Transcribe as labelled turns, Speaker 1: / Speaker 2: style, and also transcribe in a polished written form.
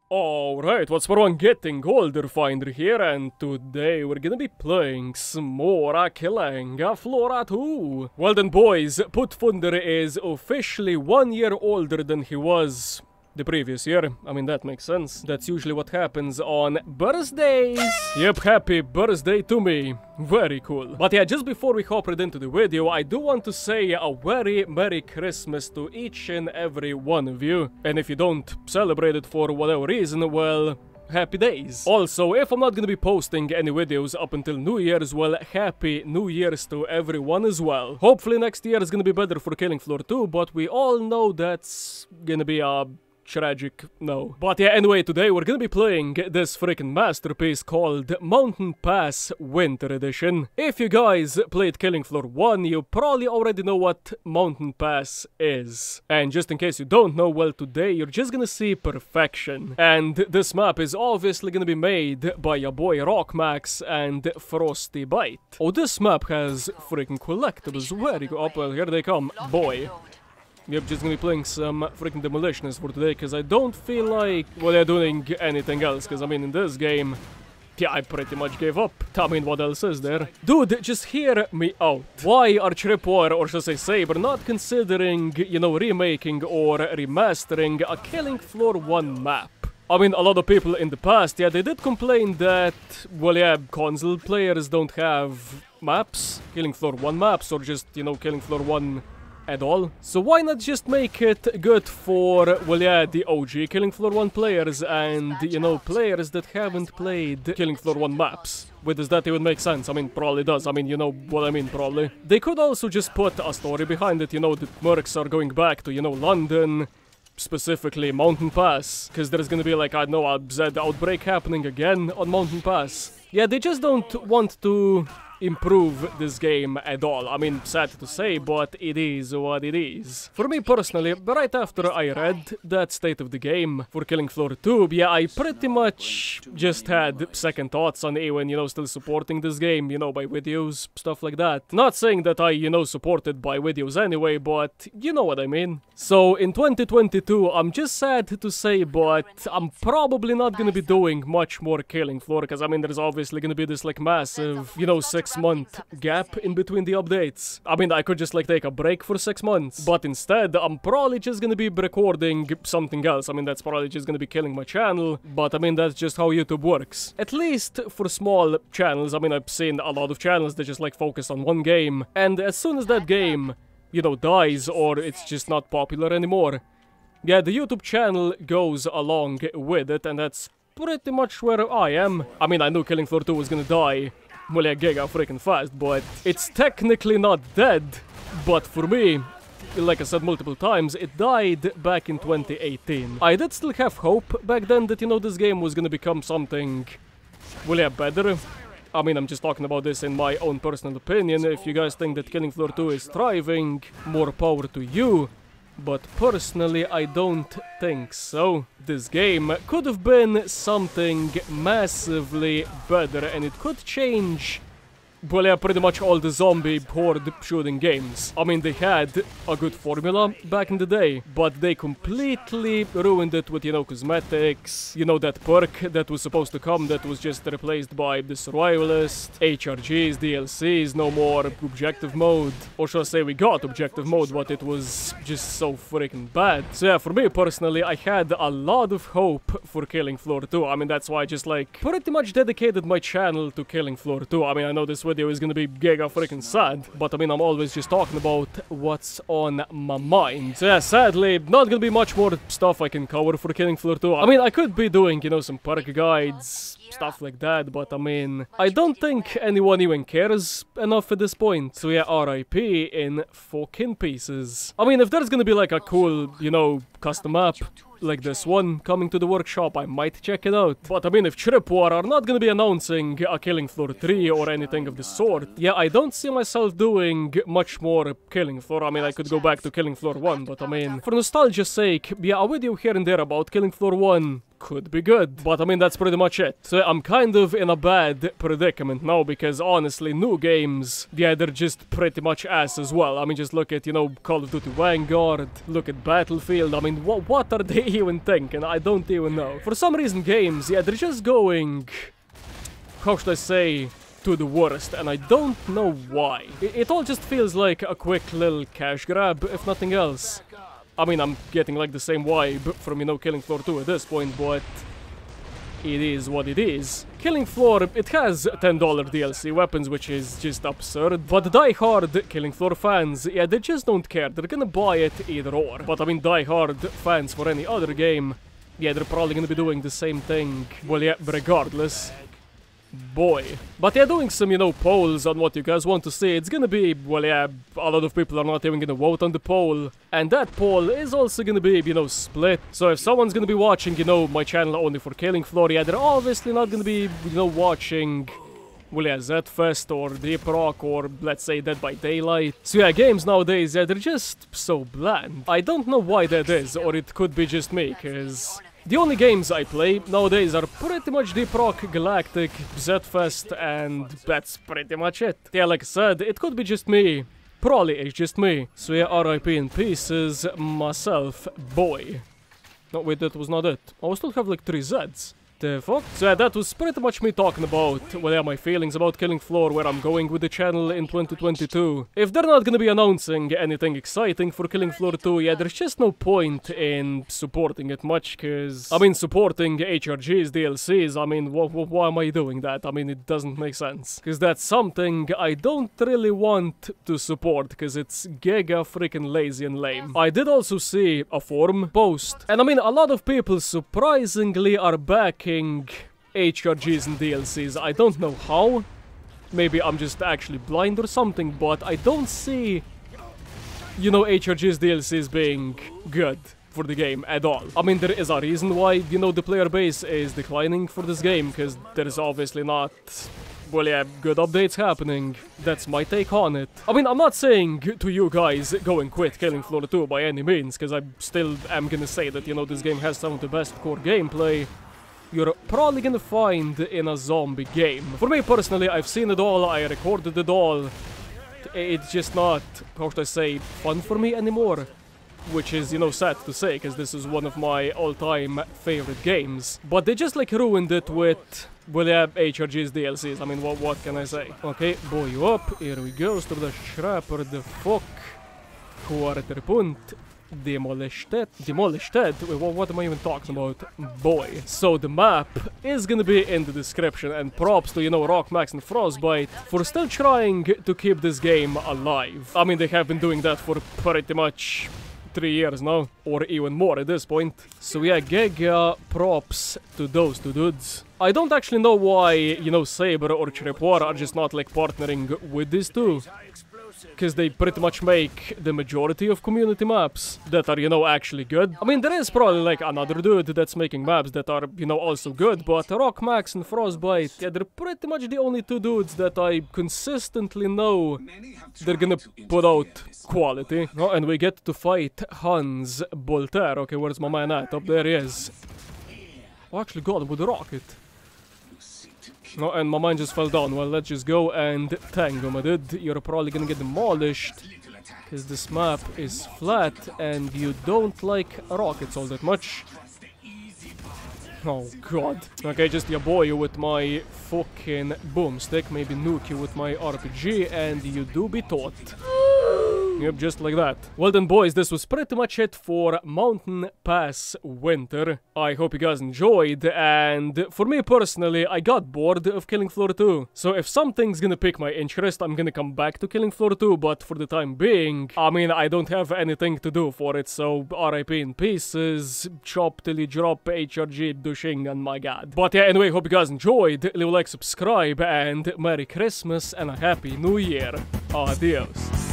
Speaker 1: Alright, what's for one getting older finder here, and today we're gonna be playing Smora Killing Flora 2. Well then boys, Putfunder is officially 1 year older than he was the previous year. I mean, that makes sense. That's usually what happens on birthdays. Yep, happy birthday to me. Very cool. But yeah, just before we hop right into the video, I do want to say a very Merry Christmas to each and every one of you. And if you don't celebrate it for whatever reason, well, happy days. Also, if I'm not gonna be posting any videos up until New Year's, well, happy New Year's to everyone as well. Hopefully next year is gonna be better for Killing Floor 2, but we all know that's gonna be a tragic no. But yeah, anyway, today we're gonna be playing this freaking masterpiece called Mountain Pass Winter Edition. If you guys played Killing Floor 1, you probably already know what Mountain Pass is. And just in case you don't know, well, today you're just gonna see perfection. And this map is obviously gonna be made by your boy Rockmax and Frosty Bite. Oh, this map has freaking collectibles. Very good. Oh, well, here they come. Boy. Yep, just gonna be playing some freaking Demolitionists for today, because I don't feel like, well, they're doing anything else, because I mean, in this game, yeah, I pretty much gave up. I mean, what else is there? Dude, just hear me out. Why are Tripwire, or should I say Saber, not considering, you know, remaking or remastering a Killing Floor 1 map? I mean, a lot of people in the past, yeah, they did complain that, well, yeah, console players don't have maps, Killing Floor 1 maps, or just, you know, Killing Floor 1 at all. So why not just make it good for, well, yeah, the OG Killing Floor 1 players and, you know, players that haven't played Killing Floor 1 maps? Wait, does that even make sense? I mean, probably does. I mean, you know what I mean, probably. They could also just put a story behind it, you know, that mercs are going back to, you know, London, specifically Mountain Pass, because there's gonna be like, I don't know, a Z outbreak happening again on Mountain Pass. Yeah, they just don't want to improve this game at all. I mean, sad to say, but it is what it is. For me personally, right after I read that state of the game for Killing Floor 2, yeah, I pretty much just had second thoughts on even, you know, still supporting this game, you know, by videos, stuff like that. Not saying that I, you know, supported by videos anyway, but you know what I mean. So in 2022, I'm just sad to say, but I'm probably not gonna be doing much more Killing Floor, because I mean, there's obviously gonna be this like massive, you know, 6-month gap in between the updates. I mean, I could just like take a break for 6 months, but instead I'm probably just gonna be recording something else. I mean, that's probably just gonna be killing my channel, but I mean, that's just how YouTube works. At least for small channels. I mean, I've seen a lot of channels that just like focus on one game, and as soon as that game, you know, dies or it's just not popular anymore, yeah, the YouTube channel goes along with it, and that's pretty much where I am. I mean, I knew Killing Floor 2 was gonna die, well, yeah, giga freaking fast, but it's technically not dead. But for me, like I said multiple times, it died back in 2018. I did still have hope back then that, you know, this game was gonna become something, well, yeah, better. I mean, I'm just talking about this in my own personal opinion. If you guys think that Killing Floor 2 is thriving, more power to you. But personally, I don't think so. This game could have been something massively better, and it could change, well, yeah, pretty much all the zombie horde shooting games. I mean, they had a good formula back in the day, but they completely ruined it with, you know, cosmetics, you know, that perk that was supposed to come that was just replaced by the survivalist, HRGs, DLCs, no more objective mode. Or should I say we got objective mode, but it was just so freaking bad. So yeah, for me personally, I had a lot of hope for Killing Floor 2. I mean, that's why I just like pretty much dedicated my channel to Killing Floor 2. I mean, I know this video is gonna be giga freaking sad, but I mean, I'm always just talking about what's on my mind. So yeah, sadly, not gonna be much more stuff I can cover for Killing Floor 2. I mean, I could be doing, you know, some perk guides, stuff like that, but I mean, I don't think anyone even cares enough at this point. So yeah, RIP in fucking pieces. I mean, if there's gonna be like a cool, you know, custom map like this one coming to the workshop, I might check it out. But I mean, if Tripwire are not gonna be announcing a Killing Floor 3 or anything of the sort, yeah, I don't see myself doing much more Killing Floor. I mean, I could go back to Killing Floor 1, but I mean, for nostalgia's sake, yeah, a video here and there about Killing Floor 1 could be good. But I mean, that's pretty much it. So I'm kind of in a bad predicament now because honestly, new games, yeah, they're just pretty much ass as well. I mean, just look at, you know, Call of Duty Vanguard, look at Battlefield. I mean, what are they even thinking? I don't even know. For some reason, games, yeah, they're just going, how should I say, to the worst, and I don't know why. It all just feels like a quick little cash grab, if nothing else. I mean, I'm getting like the same vibe from, you know, Killing Floor 2 at this point, but it is what it is. Killing Floor, it has $10 DLC weapons, which is just absurd, but die-hard Killing Floor fans, yeah, they just don't care. They're gonna buy it either or. But I mean, die-hard fans for any other game, yeah, they're probably gonna be doing the same thing. Well, yeah, regardless. Boy. But yeah, doing some, you know, polls on what you guys want to see, it's gonna be, well, yeah, a lot of people are not even gonna vote on the poll. And that poll is also gonna be, you know, split. So if someone's gonna be watching, you know, my channel only for Killing Floor, yeah, they're obviously not gonna be, you know, watching, well, yeah, Z-Fest or Deep Rock or, let's say, Dead by Daylight. So yeah, games nowadays, yeah, they're just so bland. I don't know why that is, or it could be just me, cause the only games I play nowadays are pretty much Deep Rock, Galactic, Z-Fest, and that's pretty much it. Yeah, like I said, it could be just me. Probably it's just me. So yeah, RIP in pieces, myself, boy. No, wait, that was not it. I still have like 3 Zs. The fuck? So yeah, that was pretty much me talking about, well, yeah, my feelings about Killing Floor, where I'm going with the channel in 2022. If they're not gonna be announcing anything exciting for Killing Floor 2, yeah, there's just no point in supporting it much, cause, I mean, supporting HRG's DLCs, I mean, why am I doing that? I mean, it doesn't make sense. Cause that's something I don't really want to support, cause it's giga freaking lazy and lame. I did also see a forum post, and I mean, a lot of people surprisingly are back HRGs and DLCs. I don't know how. Maybe I'm just actually blind or something, but I don't see, you know, HRGs DLCs being good for the game at all. I mean, there is a reason why, you know, the player base is declining for this game, because there is obviously not, well, yeah, good updates happening. That's my take on it. I mean, I'm not saying to you guys, go and quit Killing Floor 2 by any means, because I still am gonna say that, you know, this game has some of the best core gameplay you're probably gonna find in a zombie game. For me personally, I've seen it all, I recorded it all. It's just not, how should I say, fun for me anymore. Which is, you know, sad to say, because this is one of my all-time favorite games. But they just, like, ruined it with, well, yeah, HRG's DLCs. I mean, what can I say? Okay, boy you up, here we go, stop the schrapper, the fuck. Quarterpunt. Demolished it. Wait, what am I even talking about? Boy. So the map is gonna be in the description, and props to, you know, Rock, Max and Frostbite for still trying to keep this game alive. I mean, they have been doing that for pretty much 3 years now, or even more at this point. So yeah, giga props to those 2 dudes. I don't actually know why, you know, Saber or Chiripwar are just not, like, partnering with these 2. Because they pretty much make the majority of community maps that are, you know, actually good. I mean, there is probably, like, another dude that's making maps that are, you know, also good, but Rock, Max and Frostbite, yeah, they're pretty much the only 2 dudes that I consistently know they're gonna put out quality. Oh, and we get to fight Hans Bolter. Okay, where's my man at? Up there he is. Oh, actually got him with a rocket. No, and my man just fell down. Well, let's just go and tango, my dude. You're probably gonna get demolished, because this map is flat, and you don't like rockets all that much. Oh, God. Okay, just your boy with my fucking boomstick, maybe nuke you with my RPG, and you do be taught. Yep, just like that. Well then, boys, this was pretty much it for Mountain Pass Winter. I hope you guys enjoyed, and for me personally, I got bored of Killing Floor 2. So if something's gonna pique my interest, I'm gonna come back to Killing Floor 2, but for the time being, I mean, I don't have anything to do for it, so RIP in pieces, chop till you drop, HRG, douching, and my god. But yeah, anyway, hope you guys enjoyed, leave a like, subscribe, and Merry Christmas and a Happy New Year. Adios.